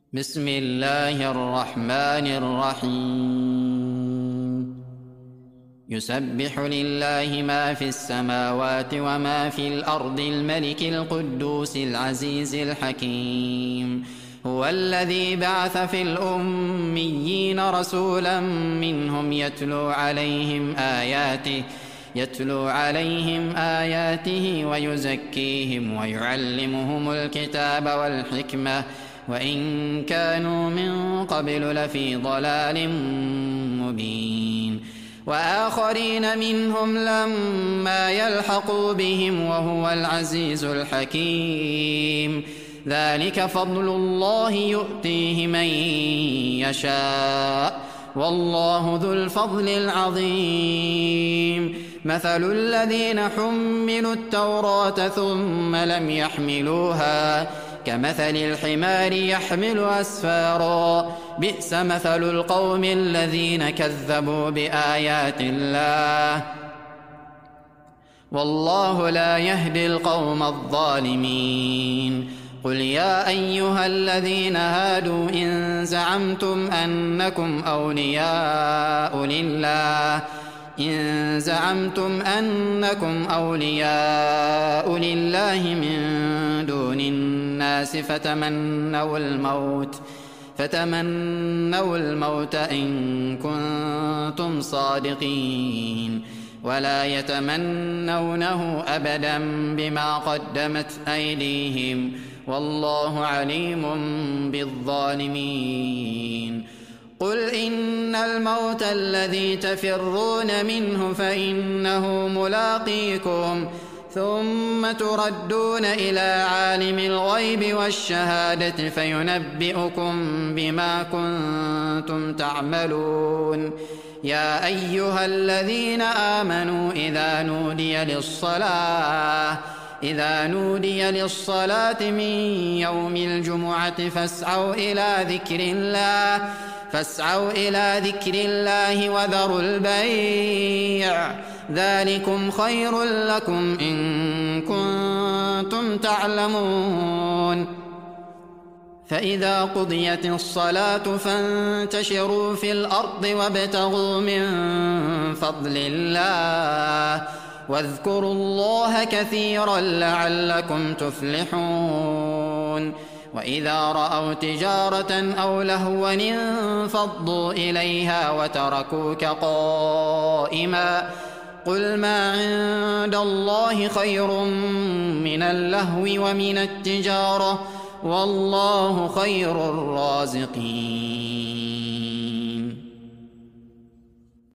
بسم الله الرحمن الرحيم. يسبح لله ما في السماوات وما في الأرض الملك القدوس العزيز الحكيم. هو الذي بعث في الأميين رسولا منهم يتلو عليهم آياته ويزكيهم ويعلمهم الكتاب والحكمة وإن كانوا من قبل لفي ضلال مبين. وآخرين منهم لما يلحقوا بهم وهو العزيز الحكيم. ذلك فضل الله يؤتيه من يشاء والله ذو الفضل العظيم. مثل الذين حملوا التوراة ثم لم يحملوها كمثل الحمار يحمل أسفارا بئس مثل القوم الذين كذبوا بآيات الله والله لا يهدي القوم الظالمين. قل يا أيها الذين هادوا إن زعمتم أنكم أولياء لله من دون الناس فتمنوا الموت إن كنتم صادقين ولا يتمنونه أبدا بما قدمت أيديهم والله عليم بالظالمين. قل إن الموت الذي تفرون منه فإنه ملاقيكم ثم تردون إلى عالم الغيب والشهادة فينبئكم بما كنتم تعملون. يا أيها الذين آمنوا إذا نودي للصلاة من يوم الجمعة فاسعوا إلى ذكر الله وذروا البيع ذلكم خير لكم إن كنتم تعلمون. فإذا قضيت الصلاة فانتشروا في الأرض وابتغوا من فضل الله واذكروا الله كثيرا لعلكم تفلحون. وإذا رأوا تجارة أو لهوا انفضوا إليها وتركوك قائما قل ما عند الله خير من اللهو ومن التجارة والله خير الرازقين.